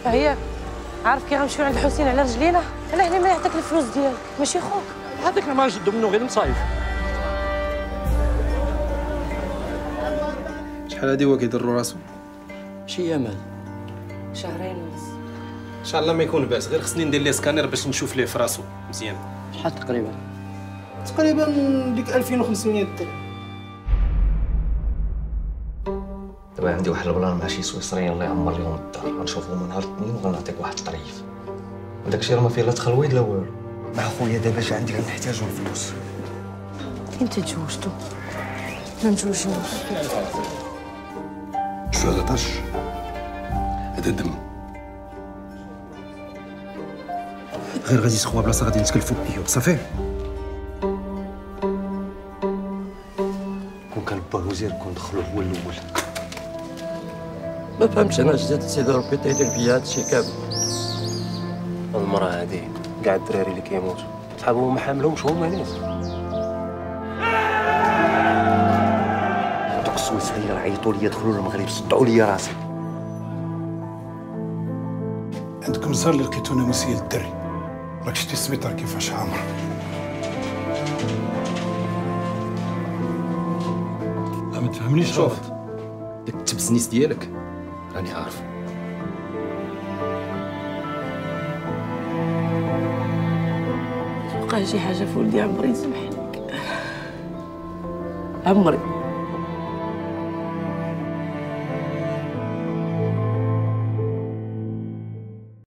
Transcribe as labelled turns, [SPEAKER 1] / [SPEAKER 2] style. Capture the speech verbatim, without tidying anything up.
[SPEAKER 1] عارفه هي عارف كي غنمشيو عند الحسين على رجلينا، انا هنا ما يعطيك الفلوس ديالك ماشي خوك.
[SPEAKER 2] هذاك ما نجدو منه غير المصايف.
[SPEAKER 3] شحال هادي هو كيضرو راسو؟
[SPEAKER 2] شي يامال
[SPEAKER 1] شهرين ونص
[SPEAKER 3] ان شاء الله ما يكون باس، غير خصني ندير ليه سكانير باش نشوف ليه في راسو مزيان.
[SPEAKER 2] شحال تقريبا؟
[SPEAKER 3] تقريبا ديك ألفين وخمسمية درهم.
[SPEAKER 4] دابا عندي واحد البلان مع شي سويسريين الله يعمر لهم الدار، غنشوفهم نهار الاثنين وغنعطيك واحد الطريف. وداك الشيء راه ما فيه لا تخلويض لا والو. مع خويا دابا جا عندي كنحتاجو الفلوس.
[SPEAKER 1] انت تزوجتو؟ ما نتزوجوش.
[SPEAKER 5] شو هذا طش؟ هذا دم.
[SPEAKER 3] غير غادي يسخوا بلاصه غادي نتكلفوا بيوت صافي.
[SPEAKER 4] كون كان با وزير كون دخلو هو الاول.
[SPEAKER 2] ما فهمتش انا جات سيدي ربي تيدير بيا هادشي كامل.
[SPEAKER 4] المراه هادي كاع الدراري اللي كيموتوا صحابهم ما حاملهمش هما ناس. دوك السويسريين عيطوا لي دخلوا للمغرب صدعوا لي راسي.
[SPEAKER 5] عندكم الزهر اللي لقيتو ناموسيه للدري، راك شتي السبيطار كيفاش عامر. لا ما تفهمنيش.
[SPEAKER 3] شوف داك التبسنيس ديالك راني عارف.
[SPEAKER 1] وقع شي حاجه في ولدي عمري يسمح لك عمري.